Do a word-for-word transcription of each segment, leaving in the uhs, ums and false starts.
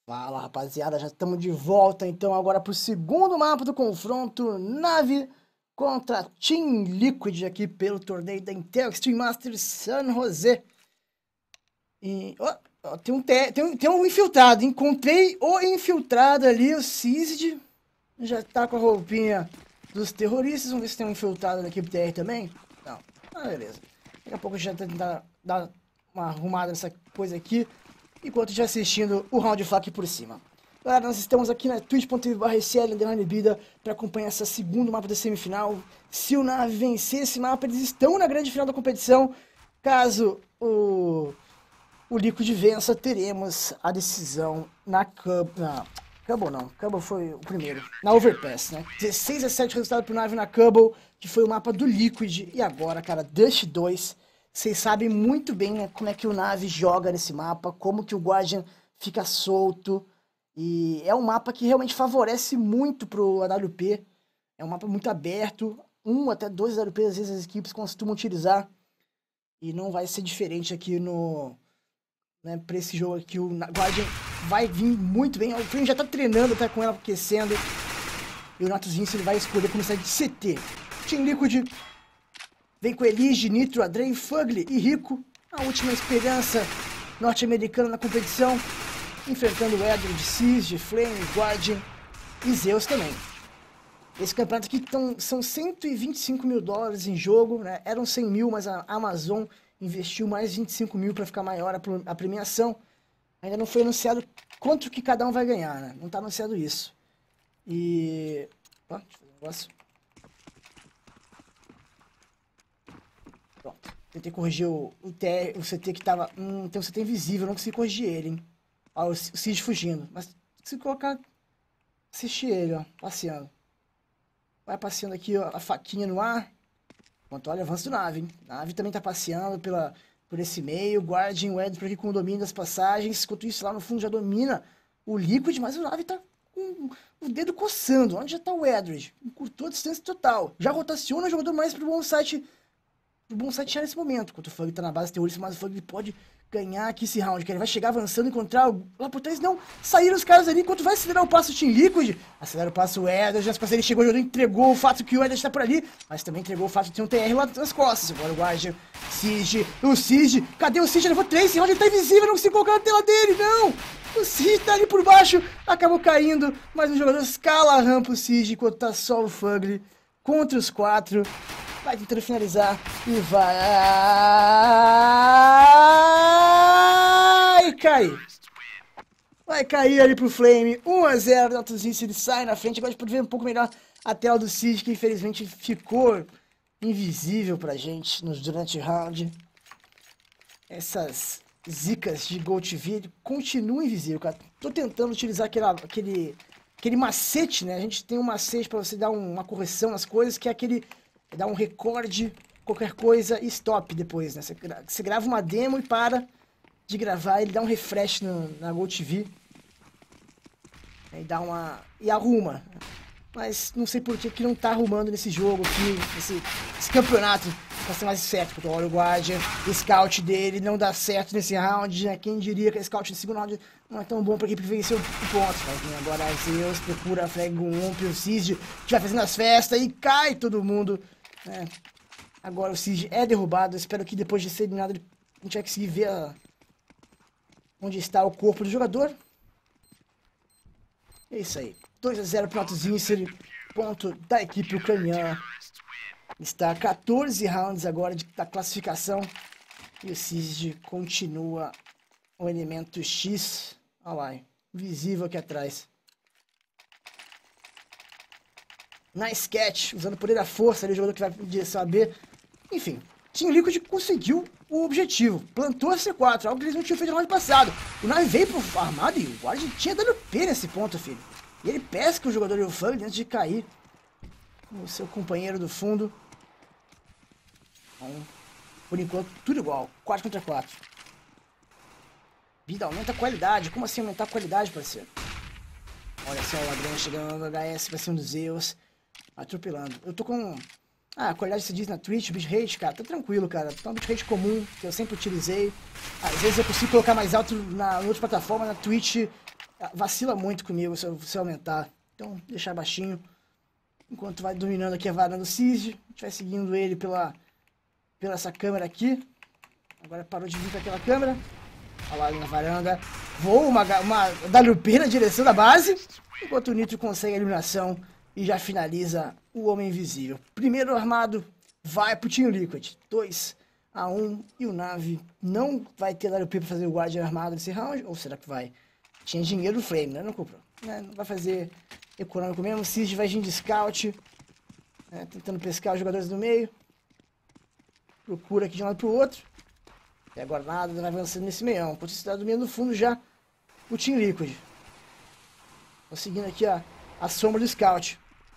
Fala, rapaziada, já estamos de volta então agora para o segundo mapa do confronto, Nave contra Team Liquid aqui pelo torneio da Intel Extreme Masters San José. E ó, ó, tem, um te, tem, um, tem um infiltrado, encontrei o infiltrado ali, o Sizd, já tá com a roupinha dos terroristas. Vamos ver se tem um infiltrado na equipe T R também. Não, ah, beleza. Daqui a pouco a gente já tentar dar uma arrumada nessa coisa aqui, enquanto a gente vai assistindo o round de faca por cima. Galera, nós estamos aqui na twitch ponto tv barra S L underline Bida para acompanhar esse segundo mapa da semifinal. Se o Nave vencer esse mapa, eles estão na grande final da competição. Caso o, o Liquid vença, teremos a decisão na Cub... Na Cubble não, Cubble foi o primeiro. Na Overpass, né? dezesseis a sete resultado pro Nave na Cubble, que foi o mapa do Liquid. E agora, cara, Dust dois. Vocês sabem muito bem, né, como é que o Nave joga nesse mapa, como que o Guardian fica solto. E é um mapa que realmente favorece muito pro A W P. É um mapa muito aberto. Um até dois A W P às vezes as equipes costumam utilizar. E não vai ser diferente aqui no... Né, pra esse jogo aqui. O Guardian vai vir muito bem. O Flame já tá treinando, tá com ela aquecendo. E o Natus Vince ele vai escolher começar de C T. Team Liquid vem com Elige, Nitro, Adrey, Fugly e Rico. A última esperança norte-americana na competição. Enfrentando o Edward, Sizd, Flame, Guardian e Zeus também. Esse campeonato aqui tão, são cento e vinte e cinco mil dólares em jogo, né? Eram cem mil, mas a Amazon investiu mais vinte e cinco mil para ficar maior a, a premiação. Ainda não foi anunciado quanto que cada um vai ganhar, né? Não tá anunciado isso. E... Ó, deixa eu fazer um negócio. Pronto. Tentei corrigir o, o, T R, o C T que tava... Hum, tem um C T invisível, não consegui corrigir ele, hein? Ó, o Cid fugindo. Mas se colocar... Assistir ele, ó. Passeando. Vai passeando aqui, ó. A faquinha no ar. Enquanto olha o avanço do Nave, hein? Nave também tá passeando pela, por esse meio. Guardian, o Ed por aqui com o domínio das passagens. Enquanto isso, lá no fundo já domina o Liquid. Mas o Nave tá com o dedo coçando. Onde já tá o Edward? Encurtou a distância total. Já rotaciona o jogador mais pro bom site... Pro bom site nesse momento. Enquanto o Fug tá na base terrorista, mas o Fug pode... ganhar aqui esse round, que ele vai chegar avançando, encontrar o... lá por trás, não, saíram os caras ali, enquanto vai acelerar o passo o Team Liquid, acelera o passo o Eder, já ele chegou, ele entregou o fato que o Eder está por ali, mas também entregou o fato de ter um T R lá nas costas. Agora o Guardian, Sizd, o Sizd, cadê o Sizd? Ele levou três, esse round ele tá invisível, não consigo colocar na tela dele, não! O Sizd tá ali por baixo, acabou caindo, mas o jogador escala a rampa o Sizd, enquanto tá só o Fugly contra os quatro. Vai tentando finalizar e vai cair. Vai cair ali pro Flame. um a zero. Natuzinho, ele sai na frente. Agora a gente pode ver um pouco melhor a tela do Cid, que infelizmente ficou invisível pra gente nos, durante o round. Essas zicas de Gol T V continuam invisível, cara. Tô tentando utilizar aquela, aquele, aquele macete, né? A gente tem um macete pra você dar uma correção nas coisas, que é aquele... Dá um recorde, qualquer coisa e stop depois, né? Você, gra você grava uma demo e para de gravar, ele dá um refresh no, na Gol T V. E dá uma... e arruma. Mas não sei por que que não tá arrumando nesse jogo aqui, nesse, nesse campeonato. Pra ser mais certo, porque olha o Guardian, o scout dele não dá certo nesse round, né? Quem diria que o scout no segundo round não é tão bom pra equipe vencer o ponto. Mas agora Zeus procura a frag um, o Sizd que vai fazendo as festas e cai todo mundo. É. Agora o Sizd é derrubado. Eu espero que depois de ser eliminado ele não vai conseguir ver a... onde está o corpo do jogador. É isso aí. dois a zero para o Natuzinho, ponto da equipe ucraniana. Está quatorze rounds agora de, da classificação. E o Sizd continua o elemento X. Olha lá, visível aqui atrás. Nice catch, usando o poder da força ali, o jogador que vai em direção a B. Enfim, Team Liquid conseguiu o objetivo. Plantou a C quatro, algo que eles não tinham feito no round passado. O Nave veio pro armado e o Guardian tinha dano P nesse ponto, filho. E ele pesca o jogador e o Fug antes de cair. O seu companheiro do fundo. Bom, por enquanto, tudo igual. quatro contra quatro. Vida, aumenta a qualidade. Como assim aumentar a qualidade, parceiro? Olha só o ladrão chegando no H S pra cima dos Zeus. Atropelando. Eu tô com... Ah, a qualidade se diz na Twitch, bitrate, cara, tá tranquilo, cara. Tá um bitrate comum, que eu sempre utilizei. Às vezes eu consigo colocar mais alto na, na outra plataforma, na Twitch. vacila muito comigo se eu, se eu aumentar. Então, deixar baixinho. Enquanto vai dominando aqui a varanda do Siege. A gente vai seguindo ele pela, pela essa câmera aqui. Agora parou de vir para aquela câmera. Olha lá ali na varanda. Voa uma, uma W P na direção da base. Enquanto o Nitro consegue a eliminação e já finaliza o Homem Invisível. Primeiro armado vai pro Team Liquid. dois a um. E o Na'Vi não vai ter W P para fazer o Guardian armado nesse round. Ou será que vai? Tinha dinheiro no Flame, né? Não comprou. Né? Não vai fazer econômico mesmo. O Siege vai vir de scout. Né? Tentando pescar os jogadores do meio. Procura aqui de um lado pro outro. E agora nada, vai avançando nesse meião. Enquanto você tá dormindo no fundo já o Team Liquid. Conseguindo aqui a, a sombra do scout.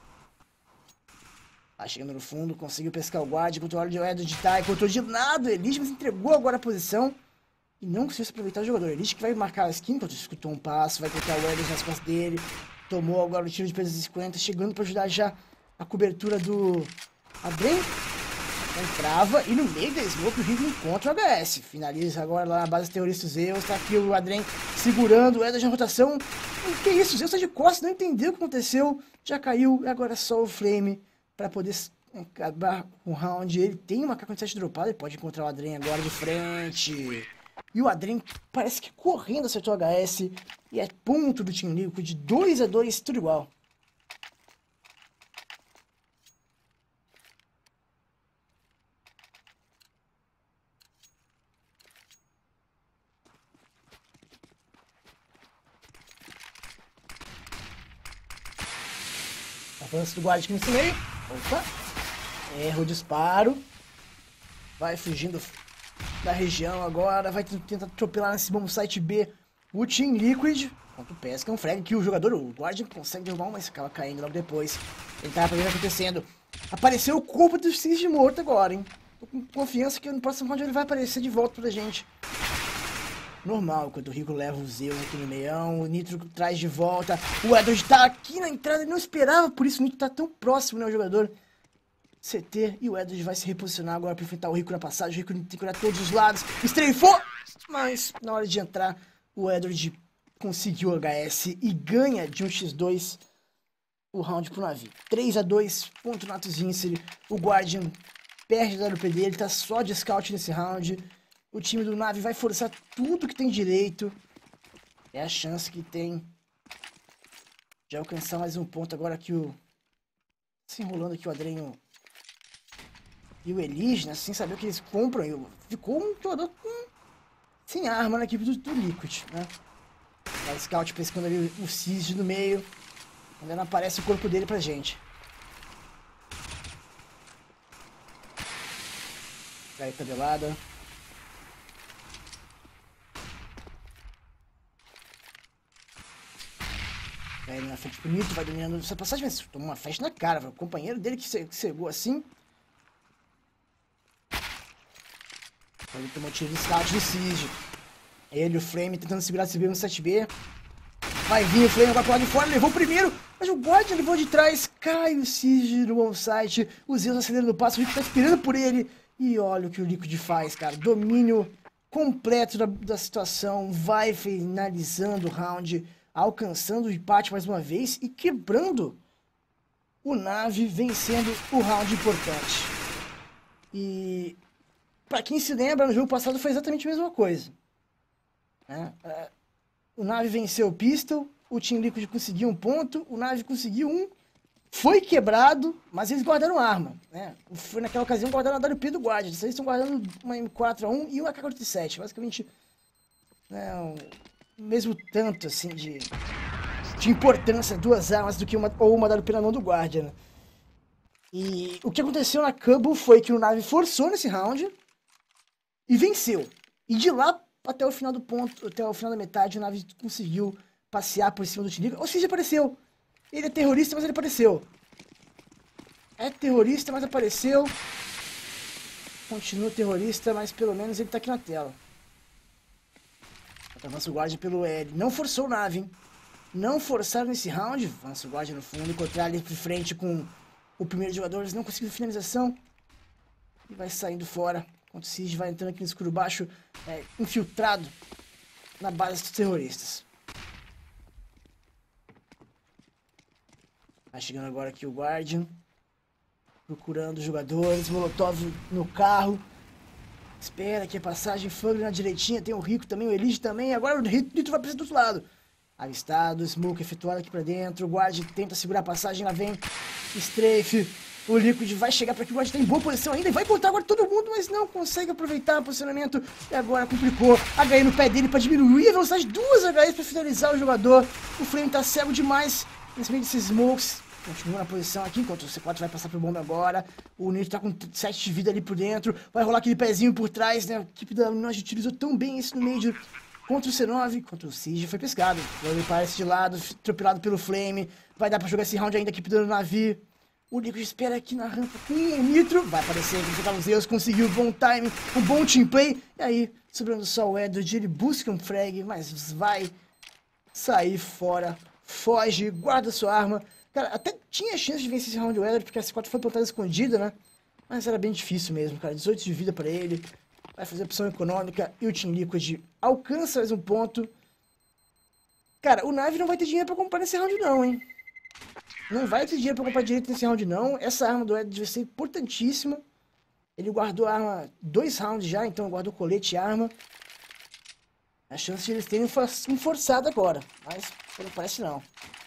Tá chegando no fundo, conseguiu pescar o guard. Enquanto o olho de Edward de Tai, encontrou de lado o Elite, mas entregou agora a posição. E não conseguiu se aproveitar o jogador. Elite que vai marcar a skin, enquanto escutou um passo, vai colocar o Edward nas costas dele. Tomou agora o tiro de peso cinquenta, chegando para ajudar já a cobertura do Adrem. Entrava e no meio da smoke o Rigo encontra o H S. Finaliza agora lá na base terrorista Zeus. Tá aqui o Adrem segurando o Edward na rotação. O que é isso? O Zeus tá de costas, não entendeu o que aconteceu. Já caiu e agora só o Flame para poder acabar o round. Ele tem uma K quarenta e sete dropada, ele pode encontrar o Adrem agora de frente. E o Adrem parece que correndo acertou o H S. E é ponto do Team Liquid, dois a dois, tudo igual. Avanço do guarda aqui nesse meio. Opa. Erra o disparo. Vai fugindo da região agora. Vai tentar atropelar nesse bom site B o Team Liquid. Enquanto pesca um frag que o jogador, o Guardian, consegue derrubar, mas acaba caindo logo depois. Ele tava pra ver o que tá acontecendo. Apareceu o corpo do Siege morto agora, hein. Tô com confiança que no próximo round ele vai aparecer de volta pra gente. Normal, enquanto o Rico leva o Zeus aqui no meião, o Nitro traz de volta, o Edward tá aqui na entrada, ele não esperava, por isso o Nitro tá tão próximo, né, o jogador C T, e o Edward vai se reposicionar agora pra enfrentar o Rico na passagem, o Rico tem que olhar todos os lados, estreifou, mas na hora de entrar, o Edward conseguiu o H S e ganha de um por dois o round pro Na'Vi. três a dois, ponto Natus Vincere, o Guardian perde o W P dele, tá só de scout nesse round. O time do Na'Vi vai forçar tudo que tem direito. É a chance que tem de alcançar mais um ponto. Agora que o... se enrolando aqui o Adrem e o Elige, né? Sem saber o que eles compram. Ficou um jogador com... sem arma na equipe do, do Liquid, né? O scout pescando ali o Siege no meio. Ainda não aparece o corpo dele pra gente. Cai tabelada. Vai na frente bonito, vai dominando essa passagem, mas toma uma flecha na cara, o companheiro dele que cegou assim. Ele tomou tiro de scout do Siege. Ele, o Flame, tentando segurar esse B no sete B. Vai vir o Flame agora pro lado de fora, levou o primeiro, mas o Guardian levou de trás. Cai o Siege no onsite, o Zeus acelerando o passo, o Rico tá esperando por ele. E olha o que o Liquid faz, cara. Domínio completo da, da situação, vai finalizando o round, alcançando o empate mais uma vez e quebrando o Na'Vi, vencendo o round importante. E pra quem se lembra, no jogo passado foi exatamente a mesma coisa, né? O Na'Vi venceu o Pistol, o Team Liquid conseguiu um ponto, o Na'Vi conseguiu um, foi quebrado, mas eles guardaram arma, né? Foi naquela ocasião guardaram a W P do Guardian, eles estão guardando uma M quatro A um e uma A K quarenta e sete, basicamente, né, um... mesmo tanto, assim, de, de importância, duas armas do que uma, ou uma W P na mão do Guardian. E o que aconteceu na Cubble foi que o Na'Vi forçou nesse round e venceu. E de lá até o final do ponto, até o final da metade, o Na'Vi conseguiu passear por cima do Team Liquid. Ou seja, apareceu. Ele é terrorista, mas ele apareceu. É terrorista, mas apareceu. Continua terrorista, mas pelo menos ele tá aqui na tela. Avança o Guardian pelo L. Não forçou o Na'Vi, hein? Não forçaram nesse round. Avança o Guardian no fundo. Encontrar ali de frente com o primeiro jogador. Eles não conseguiram finalização. E vai saindo fora. Enquanto o Siege vai entrando aqui no escuro baixo. É, infiltrado na base dos terroristas. Tá chegando agora aqui o Guardian. Procurando os jogadores. Molotov no carro. Espera aqui a passagem. Fugly na direitinha. Tem o Rico também, o Elige também. Agora o Nitro vai precisar do outro lado. Avistado, Smoke efetuado aqui pra dentro. O Guardian tenta segurar a passagem. Lá vem Strafe. O Liquid vai chegar para aqui. O Guardian tá em boa posição ainda. E vai encontrar agora todo mundo, mas não consegue aproveitar o posicionamento. E agora complicou. H E no pé dele para diminuir a velocidade. Duas H Es para finalizar o jogador. O Flame tá cego demais. Nesse meio desses Smokes. Continua na posição aqui, enquanto o C quatro vai passar pro bomba agora. O Nitro tá com sete de vida ali por dentro. Vai rolar aquele pezinho por trás, né? A equipe da Luminosity utilizou tão bem isso no Major. Contra o C nove, contra o Siege foi pescado. Ele parece de lado, atropelado pelo Flame. Vai dar pra jogar esse round ainda, a equipe do Navi. O Liquid espera aqui na rampa com o Nitro. Vai aparecer aqui, enfrentar os Zeus. Conseguiu um bom time, um bom teamplay. E aí, sobrando só o Edward, ele busca um frag, mas vai sair fora. Foge, guarda sua arma. Cara, até tinha chance de vencer esse round o Edward, porque a C quatro foi plantada escondida, né? Mas era bem difícil mesmo, cara. dezoito de vida pra ele. Vai fazer opção econômica e o Team Liquid alcança mais um ponto. Cara, o Navi não vai ter dinheiro pra comprar nesse round não, hein? Não vai ter dinheiro pra comprar direito nesse round não. Essa arma do Edward vai ser importantíssima. Ele guardou a arma dois rounds já, então guardou colete e arma. A chance de eles terem um forçado agora, mas não parece não.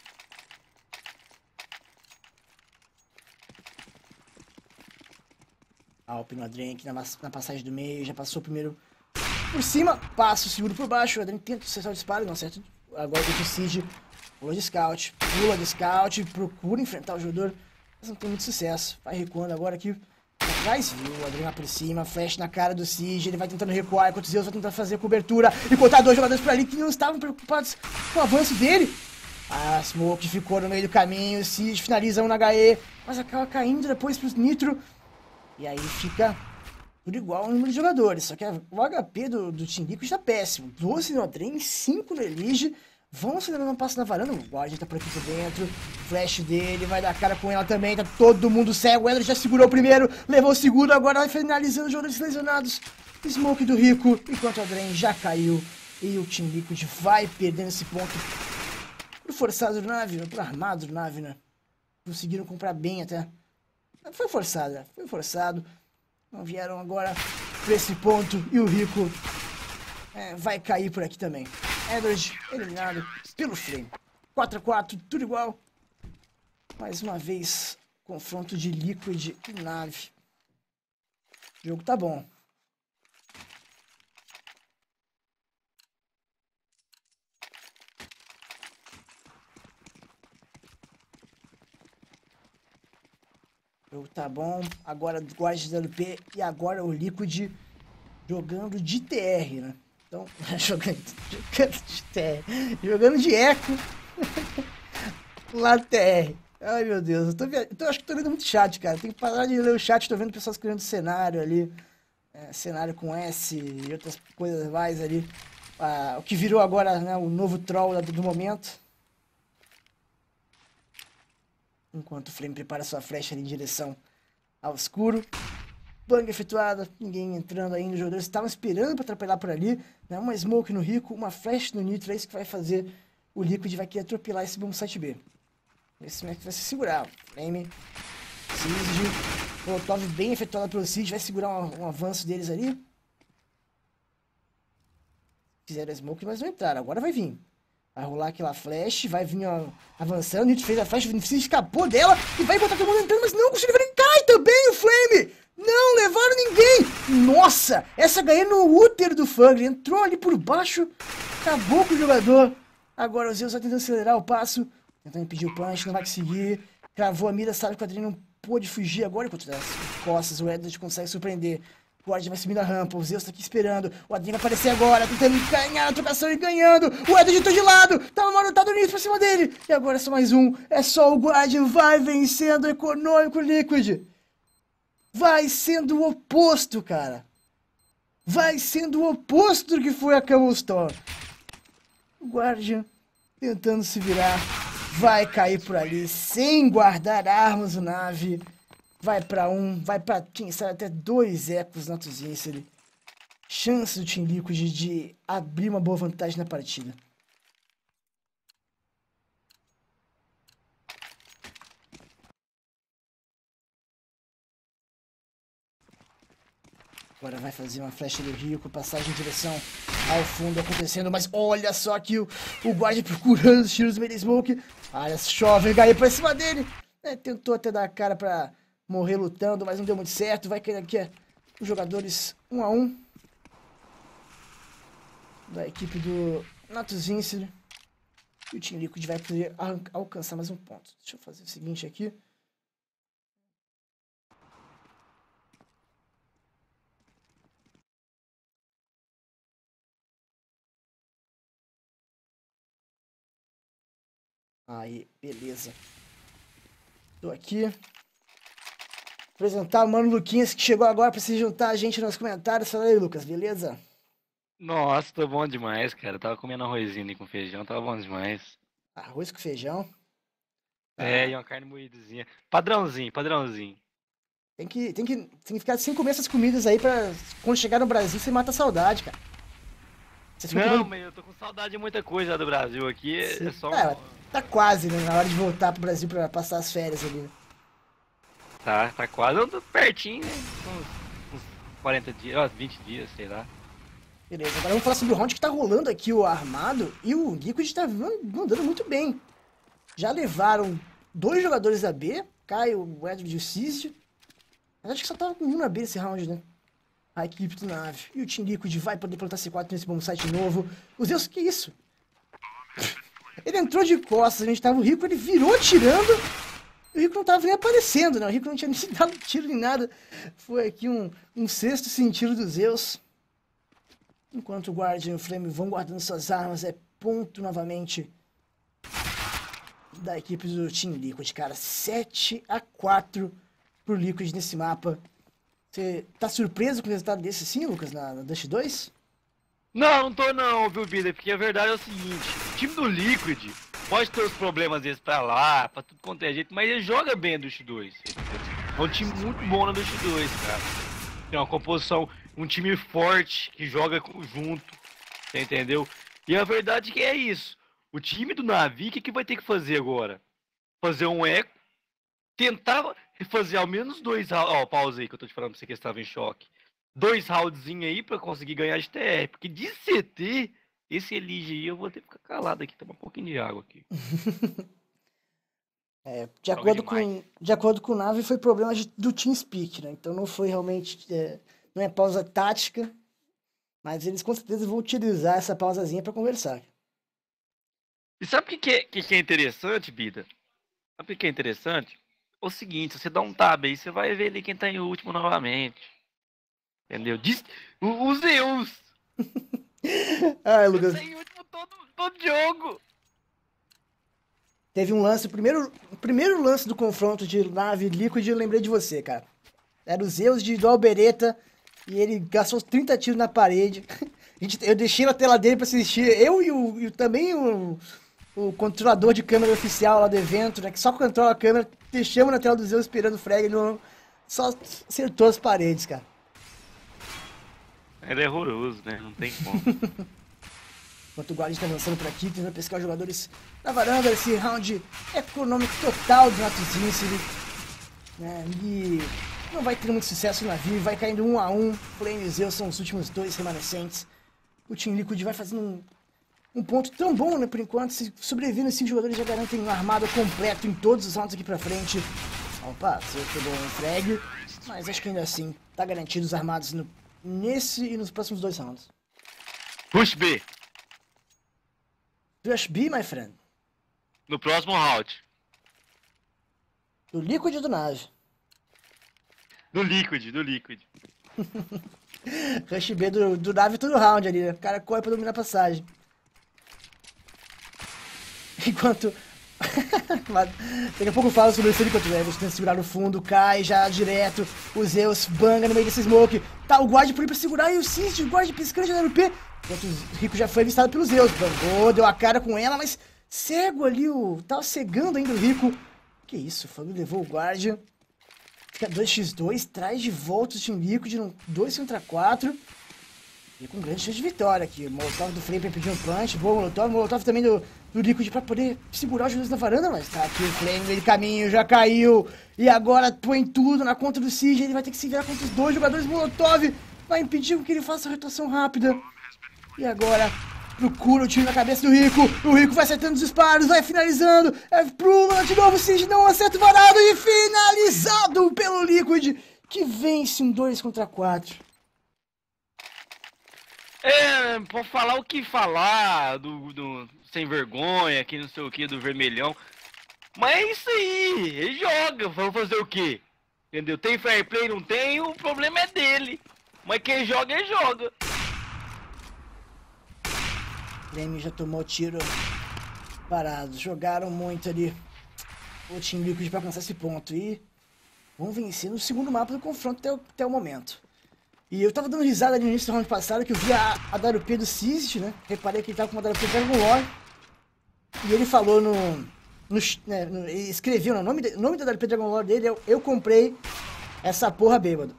Alp no Adrien aqui na, na passagem do meio, já passou primeiro por cima, passa o seguro por baixo, o Adrien tenta acessar o disparo, não acerta. Agora tem o Siege, pula de scout, pula de scout, procura enfrentar o jogador, mas não tem muito sucesso. Vai recuando agora aqui atrás, viu? O Adrien lá por cima, flash na cara do Siege, ele vai tentando recuar, enquanto o Zeus vai tentar fazer a cobertura e botar dois jogadores por ali que não estavam preocupados com o avanço dele. A Smoke ficou no meio do caminho, o Siege finaliza um na H E, mas acaba caindo depois pro Nitro. E aí fica tudo igual ao número de jogadores. Só que o H P do, do Team Liquid está péssimo. doze no Adrien, cinco no Elige. Vão acelerando um passo na varanda. O Guardian tá por aqui por dentro. Flash dele, vai dar cara com ela também. Tá todo mundo cego. O Edward já segurou o primeiro. Levou o segundo. Agora vai finalizando os jogadores lesionados. Smoke do Rico. Enquanto o Adrien já caiu. E o Team Liquid vai perdendo esse ponto. Pro forçado do Navi, pro armado do Navi, né? Conseguiram comprar bem até. Foi forçado, né? Foi forçado. Não vieram agora pra esse ponto. E o Rico é, vai cair por aqui também. Edward eliminado pelo Flame. quatro a quatro, tudo igual. Mais uma vez, confronto de Liquid e Navi. O jogo tá bom. O jogo tá bom. Agora Guardian de L P e agora o Liquid jogando de T R, né? Então, jogando, jogando de T R. Jogando de eco. Lá T R. Ai, meu Deus. Eu, tô via... eu acho que tô lendo muito chat, cara. Tem que parar de ler o chat. Tô vendo pessoas criando cenário ali. É, cenário com S e outras coisas mais ali. Ah, o que virou agora, né, o novo troll do momento. Enquanto o Flame prepara sua flecha ali em direção ao escuro. Bang efetuada, ninguém entrando ainda. Os jogadores estavam esperando para atropelar por ali. Né? Uma smoke no Rico, uma flash no Nitro. É isso que vai fazer o Liquid vai querer atropelar esse bom site B. Esse Mac vai se segurar. Flame, Siege, Molotov bem efetuada pelo Siege. Vai segurar um, um avanço deles ali. Fizeram a smoke, mas não entraram. Agora vai vir. Vai rolar aquela flash, vai vir ó, avançando, o Nitro fez a flash, o Siege escapou dela e vai botar todo mundo entrando, mas não conseguiu levar. Cai também o Flame! Não levaram ninguém! Nossa! Essa H E no útero do Fugly, entrou ali por baixo, acabou com o jogador. Agora o Zeus vai tentando acelerar o passo, tentando impedir o punch, não vai conseguir. Cravou a mira, sabe que o Adrien não pôde fugir agora, enquanto das costas o Edward consegue surpreender. O Guardian vai subindo a rampa, o Zeus tá aqui esperando. O Adrien vai aparecer agora, tentando ganhar a trocação e ganhando. O Edward tô de lado, tá marotado nisso pra cima dele. E agora é só mais um, é só o Guardian, vai vencendo o econômico Liquid. Vai sendo o oposto, cara. Vai sendo o oposto do que foi a Camel Storm. O Guardian tentando se virar. Vai cair por ali sem guardar armas o Navi. Vai pra um, vai pra, quem sabe, até dois ecos na Tuzinho. Chance do Team Liquid de abrir uma boa vantagem na partida. Agora vai fazer uma flecha do Rico, passagem em direção ao fundo acontecendo, mas olha só que o, o guarda procurando os tiros no meio da smoke. Olha, chove, caiu pra cima dele. É, tentou até dar a cara pra morrer lutando, mas não deu muito certo. Vai cair aqui é, os jogadores um a um da equipe do Natus Vincere. E o Team Liquid vai poder alcançar mais um ponto. Deixa eu fazer o seguinte aqui. Aí, beleza. Tô aqui. Apresentar o Mano Luquinhas, que chegou agora pra se juntar a gente nos comentários. Fala aí, Lucas, beleza? Nossa, tá bom demais, cara. Tava comendo arrozinho ali com feijão, tava bom demais. Arroz com feijão. É, Ah, e uma carne moídazinha. Padrãozinho, padrãozinho. tem que, tem que, tem que ficar sem comer essas comidas aí pra quando chegar no Brasil você mata a saudade, cara. Vocês ficam Não, comendo... mas eu tô com saudade de muita coisa lá do Brasil aqui. É só É, um... tá quase, né? Na hora de voltar pro Brasil pra passar as férias ali, né? Tá, tá quase. Eu tô pertinho, né? Uns, uns quarenta dias, ó, vinte dias, sei lá. Beleza, agora vamos falar sobre o round que tá rolando aqui, o armado. E o Liquid tá mandando muito bem. Já levaram dois jogadores da B, Caio, o Edward e o Cício. Mas acho que só tava com um na B esse round, né? A equipe do Nave. E o Team Liquid vai poder plantar C quatro nesse bom site novo. Os Deus, que isso? Ele entrou de costas, a gente tava o Rico, ele virou atirando. E o Rico não tava nem aparecendo, né? O Rico não tinha nem dado tiro nem nada. Foi aqui um, um sexto sentido dos Zeus. Enquanto o Guardian e o Flame vão guardando suas armas, é ponto novamente da equipe do Team Liquid, cara. sete a quatro pro Liquid nesse mapa. Você tá surpreso com o resultado desse sim, Lucas, na, na Dust dois? Não, não tô não, viu, Bida? Porque a verdade é o seguinte, o time do Liquid pode ter os problemas deles pra lá, pra tudo quanto é jeito, mas ele joga bem a Dust dois. É um time muito bom na Dust dois, cara. Tem uma composição, um time forte, que joga junto, você entendeu? E a verdade é que é isso. O time do Navi, o que, que vai ter que fazer agora? Fazer um eco, tentar fazer ao menos dois rounds. Ó, pausa aí que eu tô te falando pra você que estava em choque. Dois roundzinhos aí pra conseguir ganhar de T R. Porque de C T, esse Elige aí, eu vou ter que ficar calado aqui, tomar um pouquinho de água aqui. É, de, acordo com, de acordo com o Nave, foi problema de, do TeamSpeak, né? Então não foi realmente. É, não é pausa tática, mas eles com certeza vão utilizar essa pausazinha pra conversar. E sabe o que, que, é, que, que é interessante, Bida? Sabe o que é interessante? É o seguinte, você dá um tab aí, você vai ver ali quem tá em último novamente. Entendeu? Diz, o, o Zeus! Ai, Lucas. Tá em último todo, todo jogo! Teve um lance, o primeiro, o primeiro lance do confronto de Nave Liquid, eu lembrei de você, cara. Era o Zeus de do Albereta e ele gastou trinta tiros na parede. A gente, eu deixei na tela dele pra assistir. Eu e, o, e também o, o controlador de câmera oficial lá do evento, né? Que só controla a câmera. Deixamos na tela do Zeus esperando o frag. Ele não, só acertou as paredes, cara. Ele é horroroso, né? Não tem como. Enquanto o Guardian tá avançando por aqui, tentando pescar os jogadores na varanda. Esse round econômico total do Natus Vincere. Né? E não vai ter muito sucesso no navio. Vai caindo um a um. Flame e Zeus são os últimos dois remanescentes. O Team Liquid vai fazendo um, um ponto tão bom, né, por enquanto. Se sobrevivendo, cinco jogadores já garantem um armado completo em todos os rounds aqui pra frente. Opa, você pegou um frag. Mas acho que ainda assim, tá garantido os armados no, nesse e nos próximos dois rounds. Push B. Rush B, my friend. No próximo round. Do Liquid ou do Nave? Do Liquid, do Liquid. Rush B do, do Nave todo round ali, né? O cara corre pra dominar a passagem. Enquanto... Daqui a pouco eu falo sobre isso enquanto o Levis tenta segurar no fundo, cai já direto. O Zeus banga no meio desse smoke. Tá o guard por ir pra segurar e o Sist, o guard piscando já no R P. Enquanto o Rico já foi avistado pelo Zeus. Bangou, deu a cara com ela, mas cego ali, o... tava cegando ainda o Rico. Que isso, o Fábio levou o guarda. Fica dois contra dois, traz de volta o Team Liquid no dois contra quatro. E com grande chance de vitória aqui. O Molotov do Flame pra pedir um punch. Boa, Molotov. Molotov também do, do Liquid pra poder segurar os jogadores na varanda. Mas tá aqui o Flame no meio do caminho, já caiu. E agora põe tudo na conta do Siege. Ele vai ter que se virar contra os dois jogadores. Molotov vai impedir que ele faça a rotação rápida. E agora procura o tiro na cabeça do Rico. O Rico vai acertando os disparos, vai finalizando. É pro Lula de novo, o Cid não acerta o varado e finalizado pelo Liquid, que vence um dois contra quatro. É, pode falar o que falar do, do sem vergonha, que não sei o que, do vermelhão. Mas é isso aí, ele joga, vamos fazer o quê? Entendeu? Tem fair play, não tem, o problema é dele. Mas quem joga, ele joga. Flame já tomou tiro parado. Jogaram muito ali o Team Liquid para alcançar esse ponto. E vão vencer no segundo mapa do confronto até o, até o momento. E eu tava dando risada ali no início do round passado, que eu vi a, a W P do Sizit, né? Reparei que ele tava com uma W P Dragon Lore. E ele falou no... no, né, no ele escreveu, no nome, o nome da W P Dragon Lore dele, eu, eu comprei essa porra bêbado.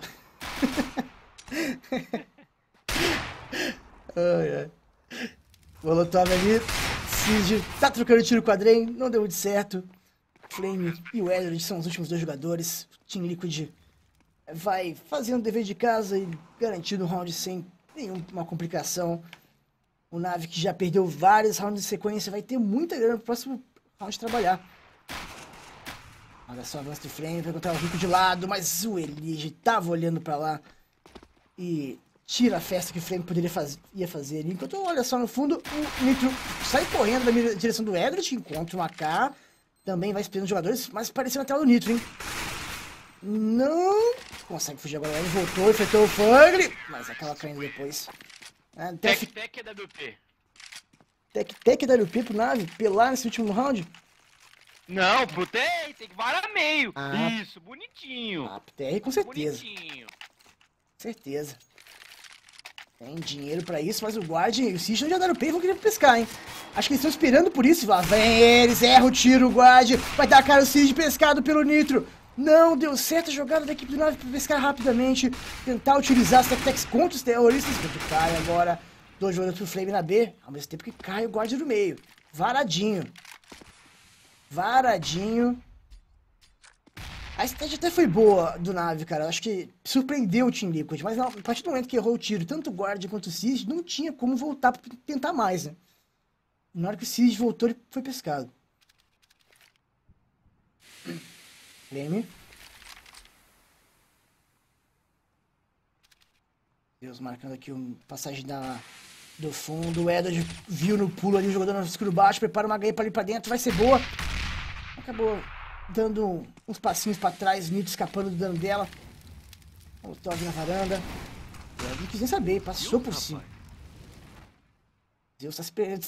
Ai, ai. Molotov ali, Sizit tá trocando tiro com a Drain, não deu muito certo. Flame e o Edward são os últimos dois jogadores. Team Liquid vai fazendo o dever de casa e garantindo o round sem nenhuma complicação. O Na'Vi, que já perdeu vários rounds de sequência, vai ter muita grana no próximo round trabalhar. Olha só, avança do Flame, vai encontrar o Rico de lado, mas o Elige tava olhando pra lá e tira a festa que o Flame poderia faz... ia fazer ali. Enquanto, olha só, no fundo, o Nitro sai correndo da direção do Edward, encontra um A K, também vai esperando os jogadores, mas parecendo até o Nitro, hein? Não consegue fugir agora, ele voltou, enfrentou o Fugly, mas acaba caindo depois. É, Tec Tec é W P. Tec Tec é W P pro Na'Vi, pelar nesse último round? Não, pro T R tem que varar meio. Ah, isso, bonitinho. Ah, pro T R com certeza. Bonitinho. Certeza. Tem dinheiro pra isso, mas o Guard e o Cid não já deram P e vão querer pescar, hein? Acho que eles estão esperando por isso. Lá vem eles, erra o tiro, o Guard. Vai dar a cara o Cid pescado pelo Nitro. Não deu certo a jogada da equipe do Na'Vi para pescar rapidamente. Tentar utilizar os Tec-Tecs contra os terroristas. Enquanto cai agora, dois jogadores pro Flame na B. Ao mesmo tempo que cai o Guard no meio. Varadinho. Varadinho. A estratégia até foi boa do Na'Vi, cara. Eu acho que surpreendeu o Team Liquid. Mas a partir do momento que errou o tiro, tanto o Guard quanto o Sizit, não tinha como voltar pra tentar mais, né? Na hora que o Sizit voltou, ele foi pescado. Flame. Deus, marcando aqui a passagem da, do fundo. O Edward viu no pulo ali o jogador no escuro baixo. Prepara uma H pra ali pra dentro. Vai ser boa. Acabou dando uns passinhos pra trás. Nito escapando do dano dela. Molotov na varanda. O Edward não quis nem saber. Passou por cima. Deus tá se perdendo.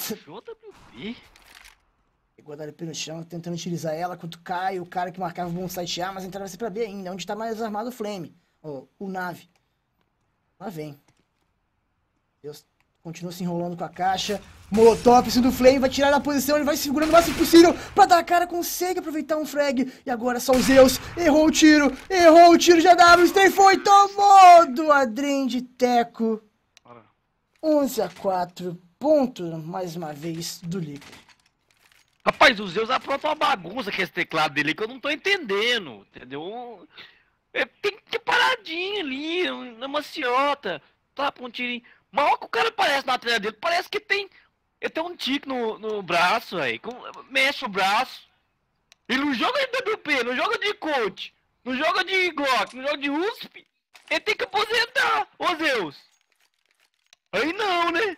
Pegou a W P no chão, tentando utilizar ela, quando cai, o cara que marcava o bom site A, mas a entrada vai ser pra B ainda, onde tá mais armado o Flame, oh, o Na'Vi. Lá vem. Deus continua se enrolando com a caixa, Molotov, em cima do Flame, vai tirar da posição, ele vai segurando o máximo possível pra dar a cara, consegue aproveitar um frag, e agora só o Zeus, errou o tiro, errou o tiro, já dava, o Stray foi, tomou do Adrien de Teco. onze a quatro, ponto, mais uma vez, do Liquid. Rapaz, o Zeus aprontou uma bagunça com esse teclado dele que eu não tô entendendo, entendeu? É, tem que ter paradinho ali, na maciota, tá, com um tirinho. Mal que o cara parece na tela dele, parece que tem, ele tem um tique no, no braço, aí, mexe o braço. Ele não joga de W P, não joga de coach, não joga de Glock, não joga de U S P. Ele tem que aposentar, ô Zeus. Aí não, né?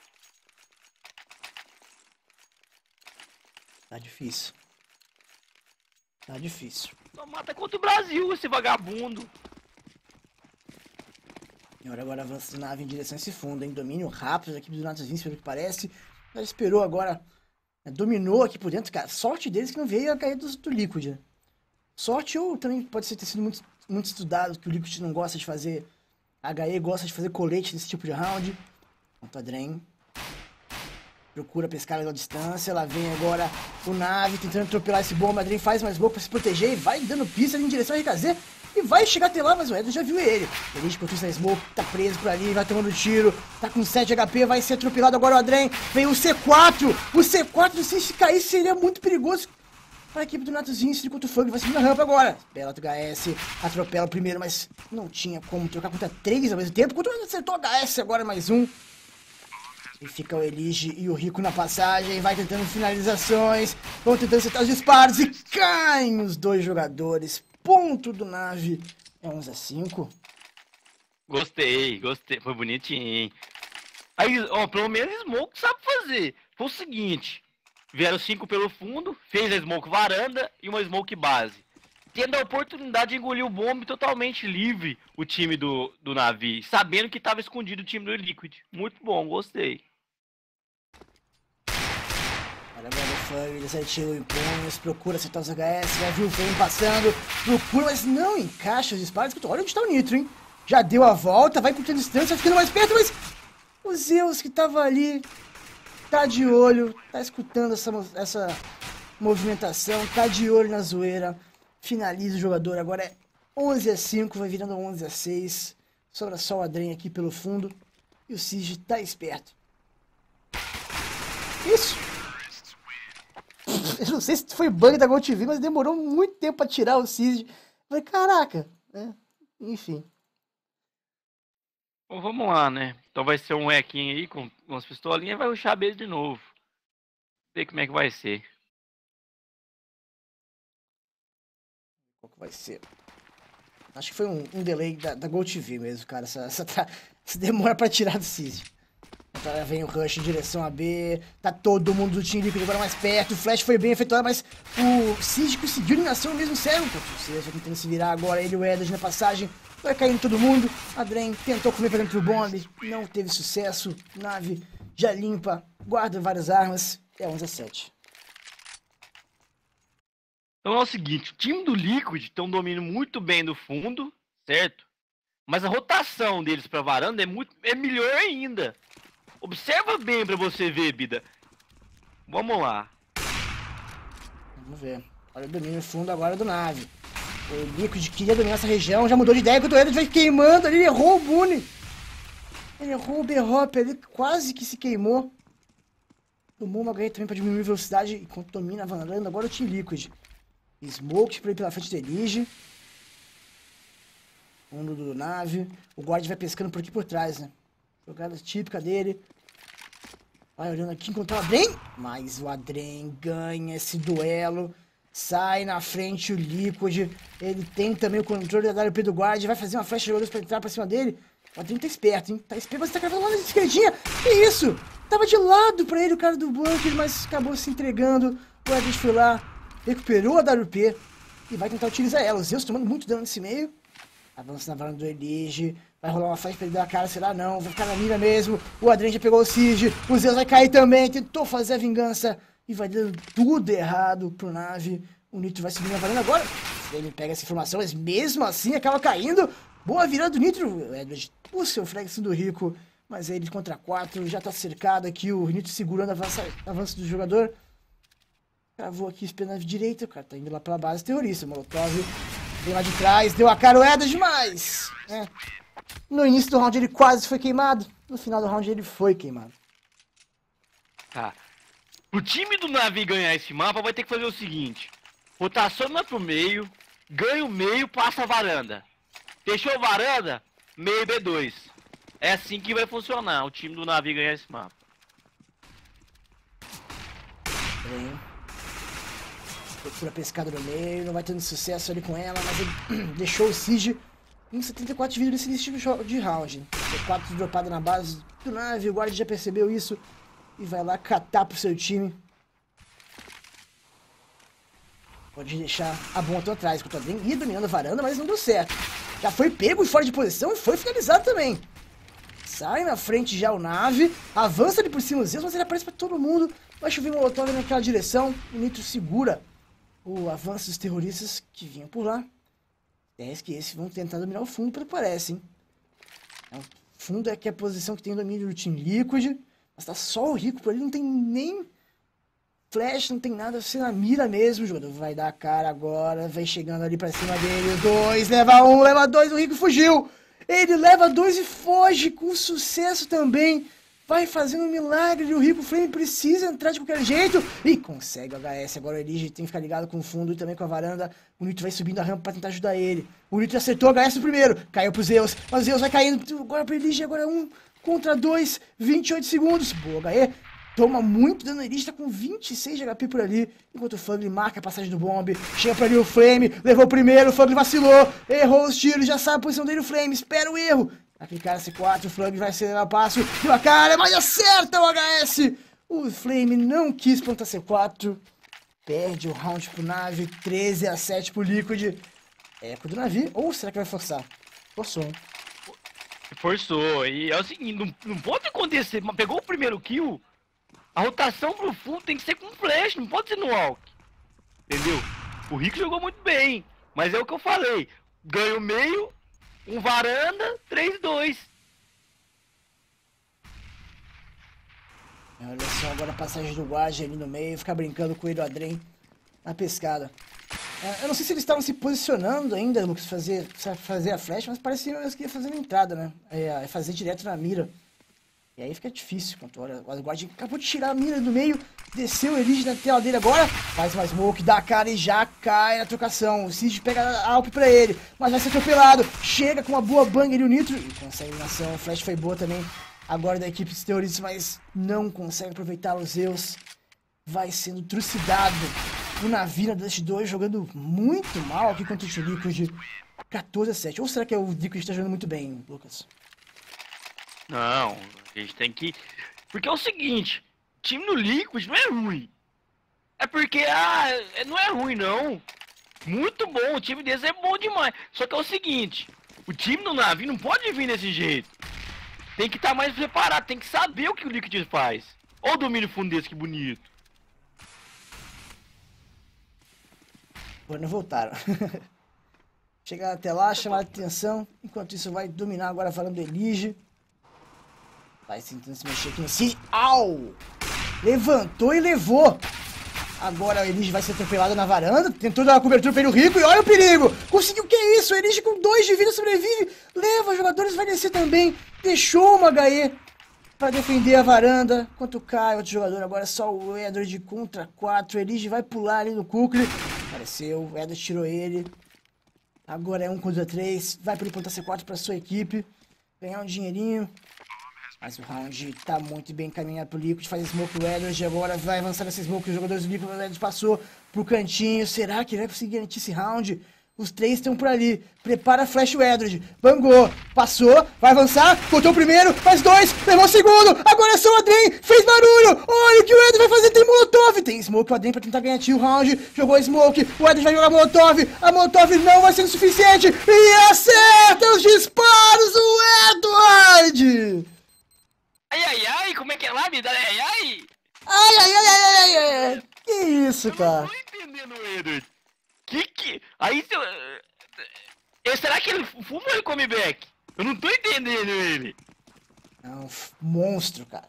Tá difícil. Tá difícil. Só mata contra o Brasil, esse vagabundo. E agora, agora avança o Na'Vi em direção a esse fundo, hein? Domínio rápido da equipe do Natus Vince, pelo que parece. Já esperou agora. Né? Dominou aqui por dentro, cara. Sorte deles que não veio a cair do, do Liquid, né? Sorte ou também pode ser ter sido muito, muito estudado, que o Liquid não gosta de fazer H E, gosta de fazer colete nesse tipo de round. Ponto a Drain. Procura pescar a distância, lá vem agora o Na'Vi tentando atropelar esse bomba, a Drain faz mais boa pra se proteger e vai dando pista ali em direção ao R K Z e vai chegar até lá, mas o Edward já viu ele. Ele enquanto isso na Smoke, tá preso por ali, vai tomando tiro, tá com sete H P, vai ser atropelado agora o Adrien, vem o C quatro, o C quatro se cair seria muito perigoso. para a equipe do Natozinho, se contra o Fug, vai subir na rampa agora. Bela H S, atropela o primeiro, mas não tinha como trocar contra três ao mesmo tempo. Contra o acertou H S, agora mais um. E fica o Elige e o Rico na passagem, vai tentando finalizações, vão tentando acertar os disparos e caem os dois jogadores. Ponto do Nave, é onze a cinco. Gostei, gostei, foi bonitinho. Aí, ó, pelo menos Smoke sabe fazer. Foi o seguinte, vieram cinco pelo fundo, fez a Smoke varanda e uma Smoke base. Tendo a oportunidade de engolir o bombe totalmente livre, o time do, do Navi, sabendo que estava escondido o time do Liquid. Muito bom, gostei. Olha agora o Furry, ele acertou em punhos, procura acertar os H S, vai ver o Flame passando, procura, mas não encaixa os disparos. Olha onde tá o Nitro, hein? Já deu a volta, vai curtindo distância, ficando mais perto, mas o Zeus que tava ali, tá de olho, tá escutando essa, essa movimentação, tá de olho na zoeira, finaliza o jogador, agora é onze a cinco, vai virando onze a seis, sobra só o Adrien aqui pelo fundo, e o Siege tá esperto. Isso! Eu não sei se foi bug da GolTV, mas demorou muito tempo pra tirar o Siege. Falei, caraca, né? Enfim. Bom, vamos lá, né? Então vai ser um hackinho aí com umas pistolinhas e vai rushar a base de novo. Ver como é que vai ser. Qual que vai ser? Acho que foi um, um delay da, da GolTV mesmo, cara. Essa, essa, essa demora pra tirar do Siege. Agora vem o Rush em direção a B. Tá todo mundo do Team Liquid agora mais perto. O Flash foi bem efetuado, mas o Siege conseguiu eliminação mesmo sério. O Siege vai tentando se virar agora. Ele e o Edge na passagem. Vai caindo todo mundo. Adrien tentou comer pra dentro do bombe. Não teve sucesso. Nave já limpa. Guarda várias armas. É onze a sete. Então é o seguinte, o time do Liquid tem um domínio muito bem do fundo, certo? Mas a rotação deles pra varanda é, muito, é melhor ainda. Observa bem pra você ver, Bida. Vamos lá. Vamos ver. Olha o domínio fundo agora do Nave. O Liquid queria dominar essa região, já mudou de ideia, quando o Edward vai queimando ali, ele errou o Boone. Ele errou o B-Hop, ele quase que se queimou. Tomou uma ganha também pra diminuir a velocidade enquanto domina a varanda. Agora o Team Liquid. Smoke pra ir pela frente do Elige. Fundo do Nave. O guard vai pescando por aqui por trás, né? Jogada típica dele. Vai olhando aqui encontrar o Adrien. Mas o Adrien ganha esse duelo. Sai na frente o Liquid. Ele tem também o controle da W P do guard. Vai fazer uma flecha de jogadores pra entrar pra cima dele. O Adrien tá esperto, hein? Tá esperto, mas tá cravando lá na esquerdinha. Que isso? Tava de lado pra ele o cara do bunker, mas acabou se entregando. O Edward foi lá, recuperou a W P e vai tentar utilizar ela. O Zeus tomando muito dano nesse meio. Avança na varanda do Elige. Vai rolar uma flecha pra ele dar a cara, será? Não, vai ficar na mira mesmo. O Adrien já pegou o Siege. O Zeus vai cair também. Tentou fazer a vingança. E vai dando tudo errado pro Nave. O Nitro vai subir na varanda agora. Ele pega essa informação, mas mesmo assim acaba caindo. Boa virada do Nitro. O Edward puxa o flex do Rico. Mas ele contra quatro. Já tá cercado aqui. O Nitro segurando o avanço, avanço do jogador. Cravou aqui esperando a direita. O cara tá indo lá pela base terrorista. Molotov vem lá de trás. Deu a cara o Edward demais. É. No início do round ele quase foi queimado. No final do round ele foi queimado. Tá. Pro time do Navi ganhar esse mapa, vai ter que fazer o seguinte. Rotaciona pro meio, ganha o meio, passa a varanda. Fechou a varanda, meio B dois. É assim que vai funcionar o time do Navi ganhar esse mapa. Bem. Procura a pescada no meio, não vai tendo sucesso ali com ela, mas ele deixou o Siege em setenta e quatro de vida nesse início de round. setenta e quatro dropado na base do Nave, o guard já percebeu isso e vai lá catar pro seu time. Pode deixar a bomba atrás, porque o Adrien ia dominando a varanda, mas não deu certo. Já foi pego e fora de posição e foi finalizado também. Sai na frente já o Nave, avança ali por cima dos Zeus, mas ele aparece pra todo mundo. Vai chover um molotov naquela direção, o Nitro segura o avanço dos terroristas que vinham por lá. Parece que esses vão tentar dominar o fundo, pelo que parece, hein? O fundo é que é a posição que tem domínio do Team Liquid, mas tá só o Rico por ali, não tem nem flash, não tem nada, você na mira mesmo. O jogador vai dar a cara agora, vai chegando ali pra cima dele, dois, leva um, leva dois, o Rico fugiu! Ele leva dois e foge com sucesso também. vai fazendo um milagre. O Rico Flame precisa entrar de qualquer jeito. E consegue o H S. Agora o Elige tem que ficar ligado com o fundo e também com a varanda. O Nitro vai subindo a rampa pra tentar ajudar ele. O Nitro acertou o H S no primeiro. Caiu pro Zeus. Mas o Zeus vai caindo. Agora pro Elige. Agora um contra dois. vinte e oito segundos. Boa, H E. Toma muito dano. Ele está com vinte e seis de H P por ali. Enquanto o Fugly marca a passagem do bomb. Chega pra ali o Flame. Levou o primeiro. O Fugly vacilou. Errou os tiros. Já sabe a posição dele o Flame. Espera o erro. Aquele cara C quatro. O Fugly vai acelerar o passo. Deu a cara. Mas acerta o H S. O Flame não quis plantar C quatro. Perde o round pro Na'Vi. treze a sete pro Liquid. Eco do Na'Vi. Ou será que vai forçar? Forçou, hein? Forçou. E é o seguinte. Não, não pode acontecer. Mas pegou o primeiro kill. A rotação pro fundo tem que ser com flash, não pode ser no walk. Entendeu? O Rico jogou muito bem, mas é o que eu falei. Ganho meio, um varanda, três dois. Olha só, agora a passagem do Guardi ali no meio, ficar brincando com ele, o Adrem, na pescada. Eu não sei se eles estavam se posicionando ainda, Lucas, fazer, fazer a flash, mas parecia que eles queriam fazer na entrada, né? É, fazer direto na mira. E aí fica difícil, quando olha, o Guardian acabou de tirar a mira do meio, desceu o Elige na tela dele agora, faz mais smoke, dá a cara e já cai na trocação. O Cid pega a Alp pra ele, mas vai ser atropelado, chega com uma boa bang ali o Nitro, e consegue a eliminação, a flash foi boa também, agora da equipe de terroristas, mas não consegue aproveitar os Zeus, vai sendo trucidado. O Na'Vi na Dust dois jogando muito mal aqui contra o Liquid, quatorze a sete, ou será que o Liquid tá jogando muito bem, Lucas? Não, a gente tem que... Porque é o seguinte, time no Liquid não é ruim. É porque, ah, não é ruim não. Muito bom, o time deles é bom demais. Só que é o seguinte, o time do Na'Vi não pode vir desse jeito. Tem que estar mais preparado, tem que saber o que o Liquid faz. Olha o domínio fundo desse, que bonito. Pô, não voltaram. Chegaram até lá, chamaram a atenção. Enquanto isso vai dominar agora falando do Elige. Vai tentando se mexer aqui nesse... Au! Levantou e levou. Agora o Elige vai ser atropelado na varanda. Tentou dar uma cobertura para ele o Rico. E olha o perigo. Conseguiu o que é isso? O Elige com dois de vida sobrevive. Leva os jogadores, vai descer também. Deixou uma H E para defender a varanda. Enquanto cai outro jogador. Agora é só o Edward contra quatro. O Elige vai pular ali no Kukri. Apareceu. O Edward tirou ele. Agora é um contra três. Vai para ele plantar C quatro para sua equipe. Ganhar um dinheirinho. Mas o round tá muito bem encaminhado pro Liquid, faz smoke o Edward, agora vai avançar nessa smoke, os jogadores do Liquid, o Edward passou pro cantinho, será que ele vai conseguir garantir esse round? Os três estão por ali, prepara a flash o Edward, bangou, passou, vai avançar, botou o primeiro, faz dois, levou o segundo, agora é só o Adrem, fez barulho, olha o que o Edward vai fazer, tem molotov, tem smoke o Adrem pra tentar ganhar o round, jogou smoke, o Edward vai jogar molotov, a molotov não vai ser o suficiente, e acerta os disparos o Edward! Ai, ai, ai, como é que é lá, vida? Ai, ai! Ai, ai, ai, ai, ai, ai! Que isso, cara? Eu não tô entendendo, Edward. Que que... Aí, se eu... eu... Será que ele fuma ou ele come back? Eu não tô entendendo ele. É um monstro, cara.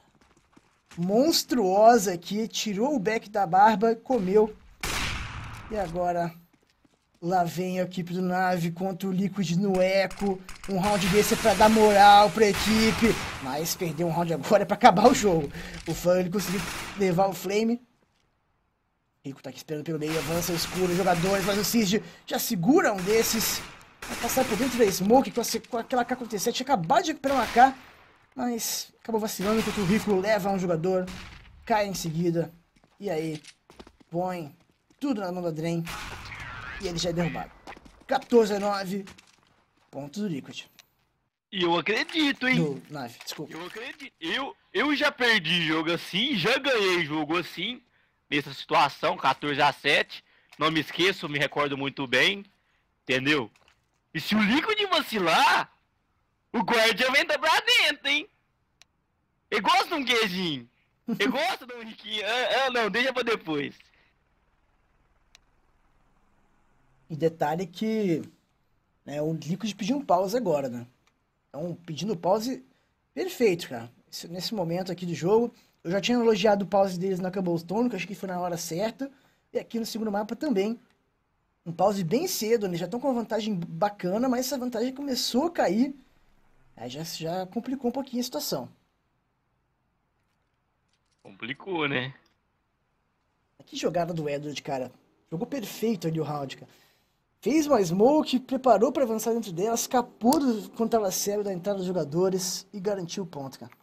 Monstruosa aqui. Tirou o back da barba, comeu. E agora... Lá vem a equipe do Na'Vi contra o Liquid no Echo. Um round desse é pra dar moral pra equipe. Mas perder um round agora é pra acabar o jogo. O Fugly conseguiu levar o Flame. Rico tá aqui esperando pelo meio. Avança o escuro. Jogadores, mas o Cid já segura um desses. Vai passar por dentro da Smoke com, a, com aquela K quarenta e sete. Acabou de recuperar uma K. Mas acabou vacilando enquanto o Rico leva um jogador. Cai em seguida. E aí, põe tudo na mão do Adrem. E ele já é derrubado. quatorze a nove. Pontos do Liquid. E eu acredito, hein? Do Na'Vi, desculpa. Eu acredito. Eu, eu já perdi jogo assim, já ganhei jogo assim. Nessa situação, quatorze a sete. Não me esqueço, me recordo muito bem. Entendeu? E se o Liquid vacilar, o Guardian entra pra dentro, hein? Ele gosta de um queijinho. Ele gosta de um riquinho. Ah, ah, não, deixa pra depois. E detalhe que né, o Liquid pediu um pause agora, né? Então, pedindo pause perfeito, cara. Esse, nesse momento aqui do jogo, eu já tinha elogiado o pause deles na Cobblestone, que eu acho que foi na hora certa. E aqui no segundo mapa também. Um pause bem cedo, eles já estão com uma vantagem bacana, mas essa vantagem começou a cair. Aí já, já complicou um pouquinho a situação. Complicou, né? Que jogada do Edward, cara. Jogou perfeito ali o round, cara. Fez uma smoke, preparou pra avançar dentro dela, escapou do quando tava cego da entrada dos jogadores e garantiu o ponto, cara.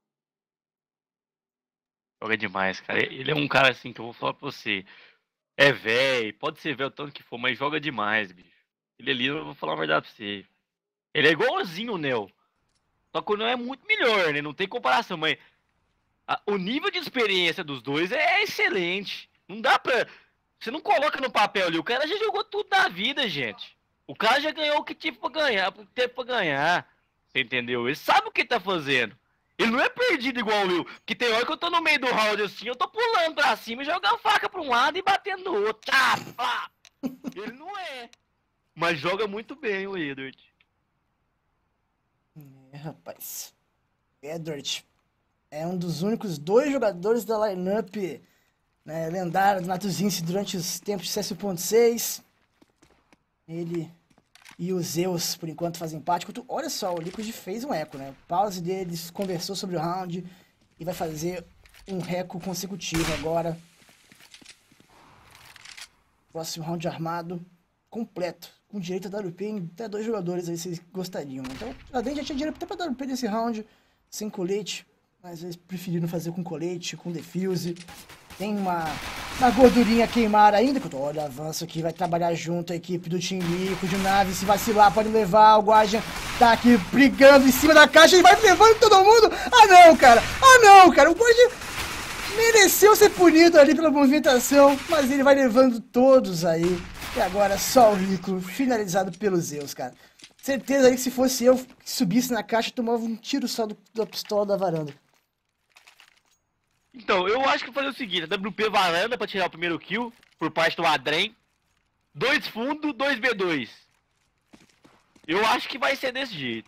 Joga demais, cara. Ele é um cara assim que eu vou falar pra você. É velho, pode ser velho o tanto que for, mas joga demais, bicho. Ele ali, eu vou falar a verdade pra você. Ele é igualzinho o Neo. Só que o Neo é muito melhor, né? Não tem comparação, mas a- o nível de experiência dos dois é excelente. Não dá pra. Você não coloca no papel ali. O cara já jogou tudo na vida, gente. O cara já ganhou o que tinha pra ganhar, o que teve pra ganhar. Você entendeu? Ele sabe o que tá fazendo. Ele não é perdido igual eu. Que tem hora que eu tô no meio do round assim, eu tô pulando pra cima e jogando faca pra um lado e batendo no outro. Tá, pá. Ele não é. Mas joga muito bem o Edward. É, rapaz. Edward é um dos únicos dois jogadores da lineup, né, lendária do Natuzince durante os tempos de C S um ponto seis. Ele e o Zeus, por enquanto, fazem parte. Olha só, o Liquid fez um eco, né? O pause deles, conversou sobre o round e vai fazer um reco consecutivo agora. Próximo round armado, completo, com direito a W P em até dois jogadores aí, vocês gostariam. Então, a Dente já tinha direito até pra W P nesse round, sem colete, mas eles preferiram fazer com colete, com defuse. Tem uma, uma gordurinha a queimar ainda. Olha, avanço aqui, vai trabalhar junto a equipe do Team Liquid, o Nave, se vacilar pode levar, o Guardian tá aqui brigando em cima da caixa, ele vai levando todo mundo. Ah não, cara, ah não, cara, o Guardian mereceu ser punido ali pela movimentação, mas ele vai levando todos aí. E agora só o Rico, finalizado pelos Zeus, cara. Certeza aí que se fosse eu que subisse na caixa, tomava um tiro só do, da pistola da varanda. Então, eu acho que vou fazer o seguinte, W P varanda pra tirar o primeiro kill, por parte do Adrem. Dois fundo, dois B dois. Eu acho que vai ser desse jeito.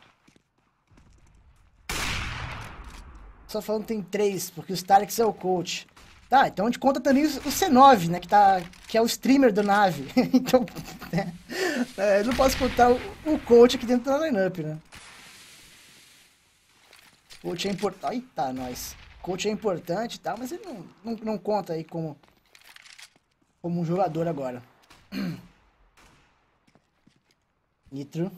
Só falando que tem três, porque o Starks é o coach. Tá, então a gente conta também o C nove, né, que, tá, que é o streamer do Nave. Então, né, é, não posso contar o, o coach aqui dentro da lineup, né. Coach é importante. Eita, nós. Coach é importante e tal, mas ele não, não, não conta aí como, como um jogador agora. Nitro.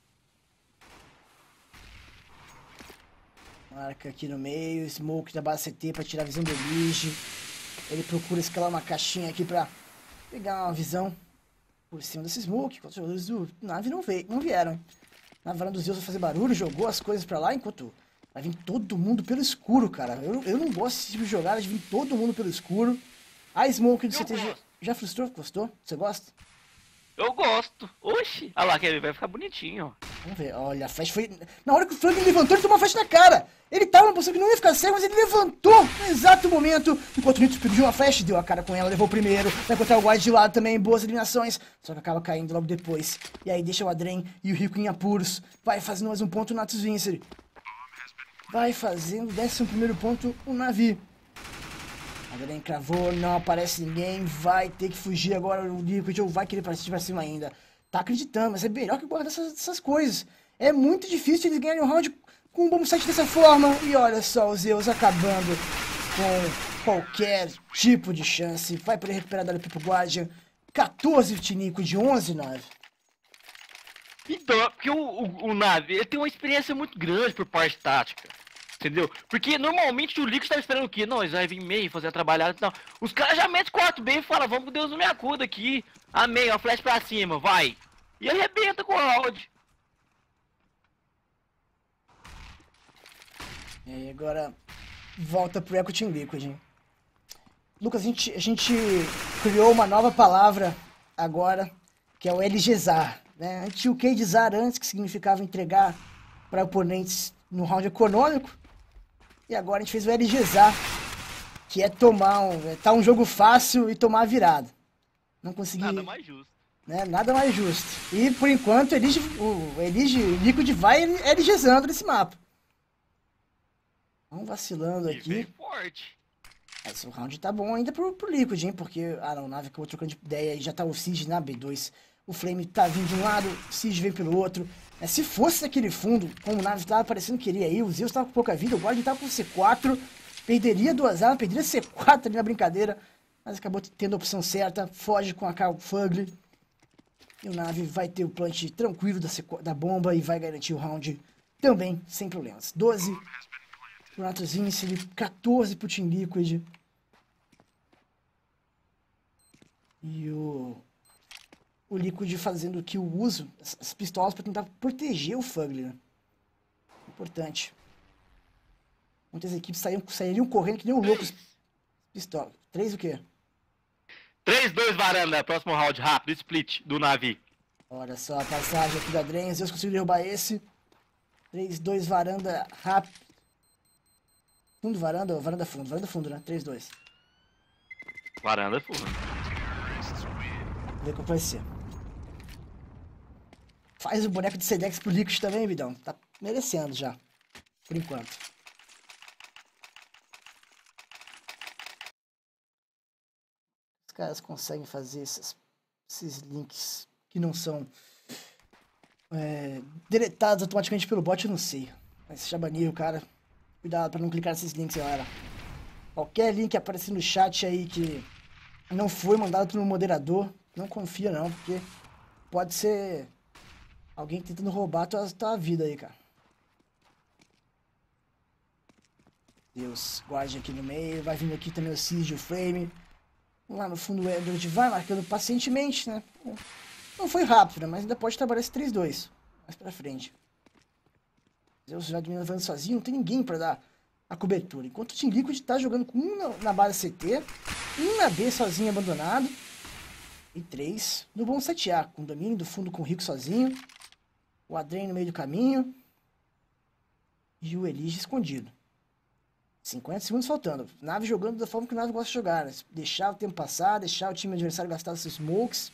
Marca aqui no meio, smoke da base C T pra tirar a visão do Elige. Ele procura escalar uma caixinha aqui pra pegar uma visão por cima desse smoke, enquanto os jogadores do Nave não, veio, não vieram. Hein? Na varanda dos Zeus vai fazer barulho, jogou as coisas pra lá, enquanto vai vir todo mundo pelo escuro, cara. Eu, eu não gosto desse tipo de jogada de vir todo mundo pelo escuro. A smoke do C T já, já frustrou? Gostou? Você gosta? Eu gosto. Oxi. Olha lá, que ele vai ficar bonitinho, ó. Vamos ver. Olha, a flash foi... Na hora que o Franklin levantou, ele tomou uma flash na cara. Ele tava numa posição que não ia ficar cego, mas ele levantou no exato momento. Enquanto o Nitro pediu uma flash, deu a cara com ela, levou o primeiro. Vai encontrar o Guard de lado também, boas eliminações. Só que acaba caindo logo depois. E aí deixa o Adrem e o Rico em apuros. Vai fazendo mais um ponto o Natus Vincere. Vai fazendo o décimo primeiro ponto o Navi. Adrem cravou, não aparece ninguém. Vai ter que fugir agora o Liquid ou vai querer partir pra cima ainda. Tá acreditando, mas é melhor que guardar essas, essas coisas. É muito difícil eles ganharem um round com um bomb site dessa forma. E olha só, os Zeus acabando com qualquer tipo de chance. Vai poder recuperar da pro Guardian. quatorze Tinico de onze nove. Então, porque o, o, o Nave, ele tem uma experiência muito grande por parte tática. Entendeu? Porque normalmente o Liquid tá esperando o quê? Não, eles vão vir meio, fazer a trabalhada e tal. Os caras já metem quatro B e falam, vamos com Deus no me acuda aqui. A meio, a flash pra cima, vai. E arrebenta com o round. E aí agora volta pro Echo Team Liquid, hein? Lucas, a gente, a gente criou uma nova palavra agora, que é o LGZAR, né? A gente tinha o K-Zar antes, que significava entregar para oponentes no round econômico. E agora a gente fez o LGZAR, que é tomar um, é tá um jogo fácil e tomar a virada. Não consegui... Nada mais justo. Né? Nada mais justo. E por enquanto Elige, o Elige Liquid vai LGzando nesse mapa. Vamos vacilando E aqui. vem forte. Esse round tá bom ainda pro, pro Liquid, hein? Porque a Nave acabou trocando de ideia e já tá o Siege na B dois. O Flame tá vindo de um lado, o Siege vem pelo outro. É, se fosse aquele fundo, como o Nave tava parecendo que iria aí, o Zeus tava com pouca vida, o Guardian tava com C quatro. perderia duas armas, perderia C quatro ali na brincadeira, mas acabou tendo a opção certa, foge com a Carl Fugly. E o Na'Vi vai ter o plant tranquilo da, da bomba e vai garantir o round também, sem problemas. doze pro Natus Insight, quatorze pro Team Liquid. E o, o Liquid fazendo aqui o uso, as pistolas para tentar proteger o Fugly, né? Importante. Muitas equipes saíram, sairiam correndo que nem o louco. Pistola. três o quê? três dois varanda, próximo round, rápido, split do Na'Vi. Olha só a passagem aqui da Drains, Deus conseguiu derrubar esse. três dois varanda, rápido. Fundo varanda ou varanda fundo? Varanda fundo, né? três dois. Varanda fundo. Vamos ver como vai ser. Faz o boneco de Sedex pro Liquid também, Vidão. Tá merecendo já. Por enquanto. Os caras conseguem fazer esses, esses links que não são é, deletados automaticamente pelo bot, eu não sei. Mas já baniu, cara. Cuidado pra não clicar nesses links, galera. Qualquer link aparecer no chat aí que não foi mandado pelo moderador, não confia não, porque pode ser alguém tentando roubar a tua, tua vida aí, cara. Deus, guarde aqui no meio, vai vindo aqui também o Siege, o Frame. Lá no fundo o Edward vai marcando pacientemente, né? Não foi rápido, né? Mas ainda pode trabalhar esse três dois mais pra frente. Deus já dominando sozinho, não tem ninguém pra dar a cobertura. Enquanto o Team Liquid tá jogando com um na, na base C T, um na B sozinho abandonado, e três no bom sete A, com o domínio do fundo com o Rico sozinho, o Adrien no meio do caminho, e o Elige escondido. cinquenta segundos faltando. Na'Vi jogando da forma que o Na'Vi gosta de jogar, né? Deixar o tempo passar, deixar o time adversário gastar seus smokes.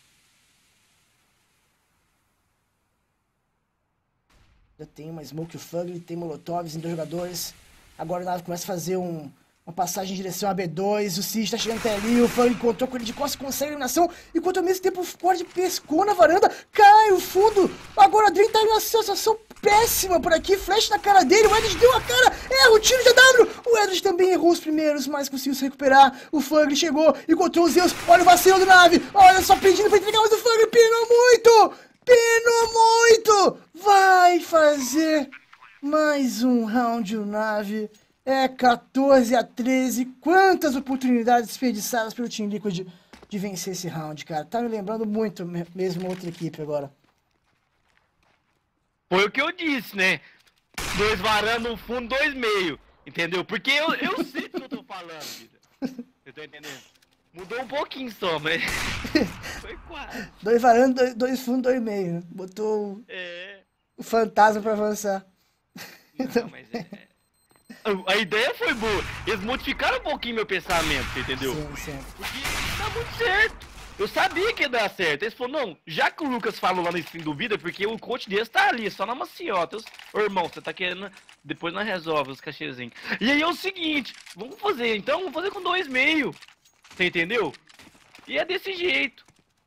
Já tem uma smoke, o Fugly, tem molotovs em dois jogadores. Agora o Na'Vi começa a fazer um, uma passagem em direção a B dois. O Siege tá chegando até ali, o Fugly encontrou com ele de costas, consegue a eliminação. Enquanto ao mesmo tempo o Ford pescou na varanda, cai o fundo. Agora o Adrien tá em uma situação péssima por aqui, flash na cara dele, o Edward deu a cara, erra o tiro de A W, o Edward também errou os primeiros, mas conseguiu se recuperar, o Fugly chegou, encontrou os Zeus, olha o vacilo do Na'Vi, olha só pedindo pra entregar, mas o Fugly penou muito, penou muito, vai fazer mais um round o Na'Vi, é quatorze a treze, quantas oportunidades desperdiçadas pelo Team Liquid de vencer esse round, cara, tá me lembrando muito mesmo outra equipe agora. Foi o que eu disse, né? Dois varanda, um fundo, dois meio. Entendeu? Porque eu, eu sei o que eu tô falando, vida. Você tá entendendo? Mudou um pouquinho só, mas... Foi quase. Dois varanda, dois, dois fundos, dois meio. Né? Botou é. o fantasma pra avançar. Não, mas é... A ideia foi boa. Eles modificaram um pouquinho meu pensamento, entendeu? Sim, sim. Porque tá muito certo. Eu sabia que ia dar certo. Eles falaram, não, já que o Lucas falou lá no stream do Vida, porque o coach deles tá ali, só na maciota. Ô, irmão, você tá querendo... Depois nós resolve os cachezinhos. E aí é o seguinte, vamos fazer, então, vamos fazer com dois meio. Você entendeu? E é desse jeito.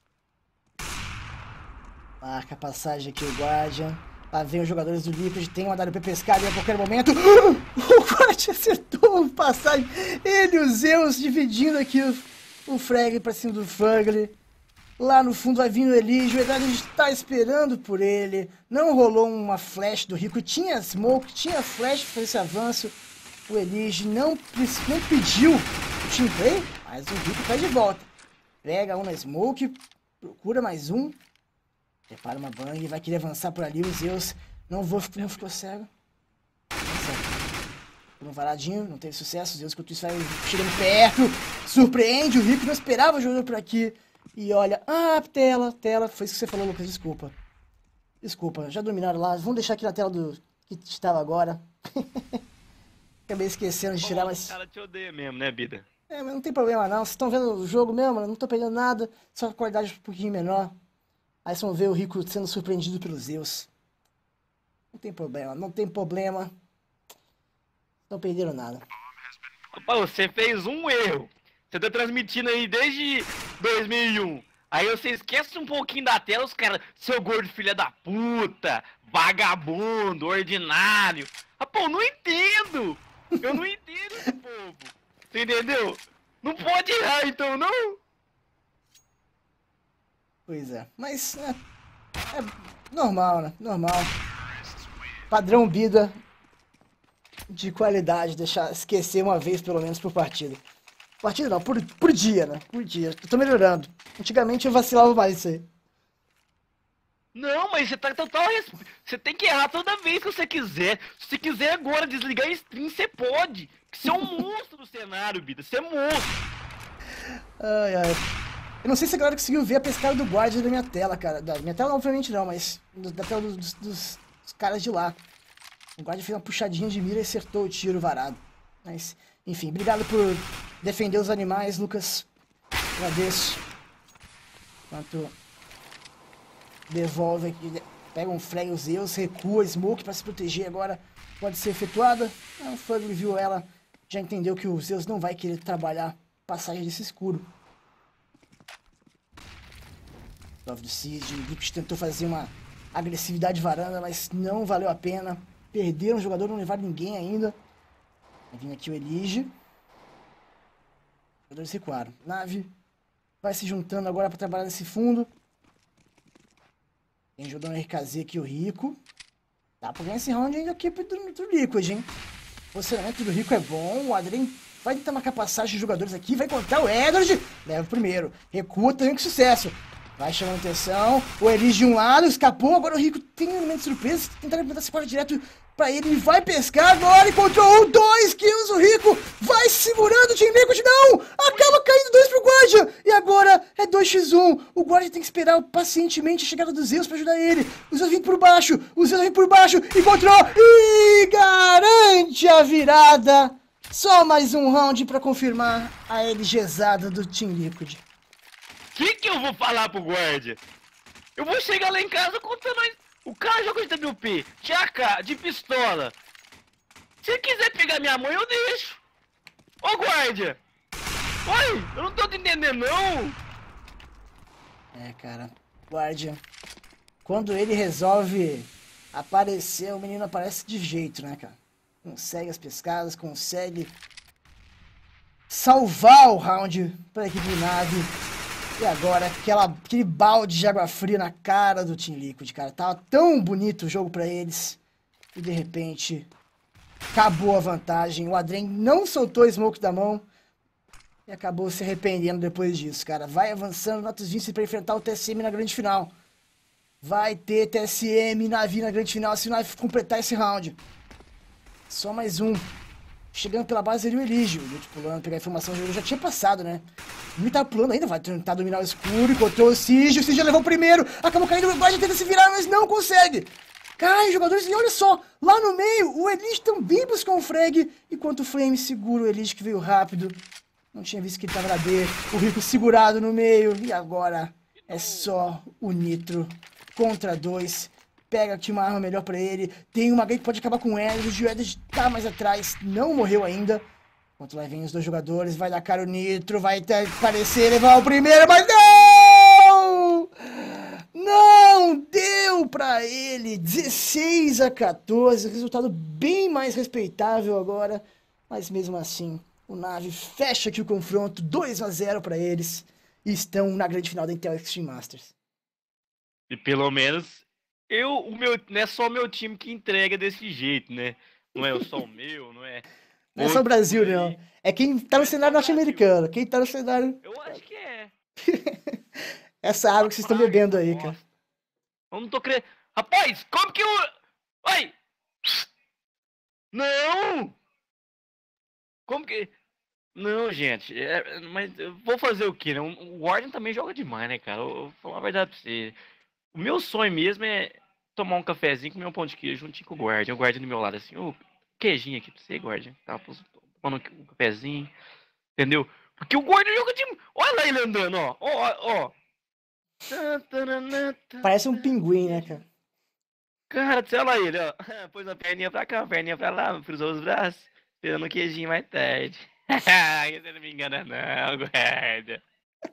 Marca a passagem aqui o Guardian. Lá vem os jogadores do Liquid, tem um A W P pescado e a qualquer momento... O Guardian acertou a passagem. Ele e o Zeus dividindo aqui o... O frag pra cima do Fugly. Lá no fundo vai vir o Elige. O Eduardo está esperando por ele. Não rolou uma flash do Rico. Tinha smoke, tinha flash para esse avanço. O Elige não, não pediu o team play, mas o Rico tá de volta. Pega um na smoke, procura mais um. Prepara uma bang, vai querer avançar por ali. O Zeus não, vou, não ficou cego. Um varadinho, não teve sucesso, Zeus enquanto isso vai chegando perto, surpreende, o Rico não esperava o jogador por aqui, e olha, ah, tela, tela, foi isso que você falou, Lucas, desculpa, desculpa, já dominaram lá, vamos deixar aqui na tela do que estava agora, acabei esquecendo de tirar, mas... O cara te odeia mesmo, né, Bida? É, mas não tem problema não, vocês estão vendo o jogo mesmo, não tô perdendo nada, só a qualidade um pouquinho menor, aí vocês vão ver o Rico sendo surpreendido pelos Zeus, não tem problema, não tem problema. Não perderam nada. Opa, você fez um erro. Você tá transmitindo aí desde dois mil e um. Aí você esquece um pouquinho da tela, os caras, seu gordo filha da puta, vagabundo, ordinário. Ah, pô, não entendo. Eu não entendo esse povo. Você entendeu? Não pode errar, então, não? Pois é, mas é, é normal, né? Normal. Padrão Bida de qualidade, deixar esquecer uma vez pelo menos por partida. Partida não, por, por dia, né? Por dia. Eu tô melhorando. Antigamente eu vacilava mais isso aí. Não, mas você tá total. res- Você tem que errar toda vez que você quiser. Se você quiser agora desligar a stream, você pode. Que você é um monstro do cenário, Bida. Você é monstro. Ai, ai. Eu não sei se a galera conseguiu ver a pescada do guarda da minha tela, cara. Da minha tela, obviamente não, mas do- da tela dos, dos- dos- dos caras de lá. O guarda fez uma puxadinha de mira e acertou o tiro varado. Mas, enfim, obrigado por defender os animais, Lucas. Agradeço. Enquanto devolve aqui, pega um frag os Zeus, recua, smoke pra se proteger agora. Pode ser efetuada. Ah, o Fugly viu ela, já entendeu que o Zeus não vai querer trabalhar passagem desse escuro. Love do Siege, o Liquid tentou fazer uma agressividade varanda, mas não valeu a pena. Perderam o jogador, não levaram ninguém ainda. Vai vir aqui o Elige. Os jogadores recuaram. Nave vai se juntando agora para trabalhar nesse fundo. Tem jogando o R K Z aqui, o Rico. Dá pra ganhar esse round ainda aqui pro, pro Liquid, hein? O posicionamento do Rico é bom. O Adrien vai tentar marcar passagem de jogadores aqui. Vai encontrar o Edward. Leva o primeiro. Recua também com sucesso. Vai chamando atenção. O Elige de um lado, escapou. Agora o Rico tem um elemento de surpresa. Tentar implementar esse corte direto pra ele. Ele vai pescar agora. Encontrou um, dois kills. O Rico vai segurando o Team Liquid. Não! Acaba caindo dois pro Guardian. E agora é dois contra um. O Guardian tem que esperar pacientemente a chegada dos Zeus pra ajudar ele. O Zeus vem por baixo. O Zeus vem por baixo. Encontrou. E garante a virada. Só mais um round pra confirmar a LGzada do Team Liquid. O que que eu vou falar pro guarda? Eu vou chegar lá em casa contando. O cara joga de W P, de A K, de pistola. Se quiser pegar minha mãe, eu deixo. Ô guarda! Oi, eu não tô te entendendo não. É, cara, Guardian, quando ele resolve aparecer, o menino aparece de jeito, né, cara? Consegue as pescadas, consegue salvar o round pra equipe do Nave. E agora, aquela, aquele balde de água fria na cara do Team Liquid, cara. Tava tão bonito o jogo pra eles. E de repente, acabou a vantagem. O Adrien não soltou o smoke da mão. E acabou se arrependendo depois disso, cara. Vai avançando Natus Vinci pra enfrentar o T S M na grande final. Vai ter T S M e Navi na grande final se o Navi completar esse round. Só mais um. Chegando pela base ali o Elige. O Lute pulando, pegar a informação, o jogo já tinha passado, né? O Lute tava pulando ainda, vai tentar dominar o escuro, encontrou o Siege, o Siege já levou o primeiro, acabou caindo, o Guardian tenta se virar, mas não consegue. Cai, jogadores, e olha só, lá no meio, o Elige também buscou um frag, enquanto o Flame segura o Elige que veio rápido. Não tinha visto que ele tava na B, o Rico segurado no meio, e agora é só o Nitro contra dois. Pega aqui uma arma melhor pra ele. Tem uma gank que pode acabar com o Edward. O Edward tá mais atrás. Não morreu ainda. Enquanto lá vem os dois jogadores. Vai dar cara o Nitro. Vai aparecer, levar o primeiro. Mas não! Não deu pra ele. dezesseis a quatorze. Resultado bem mais respeitável agora. Mas mesmo assim, o Nave fecha aqui o confronto. dois a zero pra eles. E estão na grande final da Intel Extreme Masters. E pelo menos... Eu, o meu, não é só o meu time que entrega desse jeito, né? Não é só o meu, não é... Não é só o Brasil, não. É quem tá no cenário norte-americano. Quem tá no cenário... Eu acho que é. Essa água que vocês estão bebendo aí, cara. Eu não tô crendo... Rapaz, como que eu... Ai! Não! Como que... Não, gente, é, mas eu vou fazer o quê, né? O Guardian também joga demais, né, cara? Eu, eu vou falar a verdade pra você. O meu sonho mesmo é tomar um cafezinho, comer um pão de queijo juntinho com o Guardian. O Guardian do meu lado, assim, ô, queijinho aqui pra você, Guardian. Tá tomando um cafezinho, entendeu? Porque o Guardian joga de... Olha lá ele andando, ó, ó, ó. Parece um pinguim, né, cara? Cara, sei lá ele, ó. Pôs uma perninha pra cá, uma perninha pra lá, cruzou os braços, esperando o queijinho mais tarde. Você não me engana não, Guardian.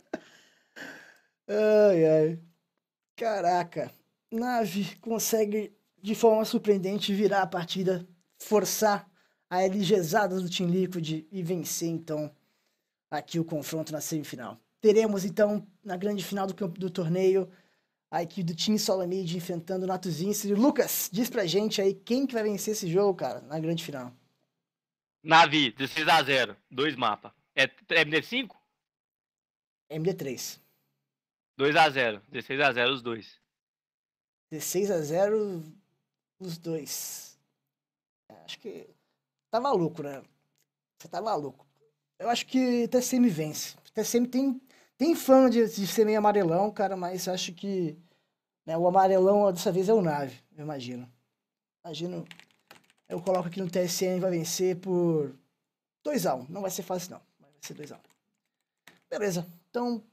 Ai, ai. Caraca. Nave consegue, de forma surpreendente, virar a partida, forçar a LGzada do Team Liquid e vencer, então, aqui o confronto na semifinal. Teremos, então, na grande final do, do torneio, a equipe do Team Solomid enfrentando o Natuzinho. Lucas, diz pra gente aí quem que vai vencer esse jogo, cara, na grande final. Navi, dezesseis a zero, dois mapas. É, é M D cinco? M D três. dois a zero, dezesseis a zero os dois. dezesseis a zero os dois. Acho que tá maluco, né? Você tá maluco. Eu acho que T C M vence. T C M tem, tem fama de, de ser meio amarelão, cara, mas acho que né, o amarelão dessa vez é o Nave, eu imagino. Imagino. Eu coloco aqui no T S M vai vencer por dois a um. Não vai ser fácil, não. Vai ser dois a um. Beleza. Então,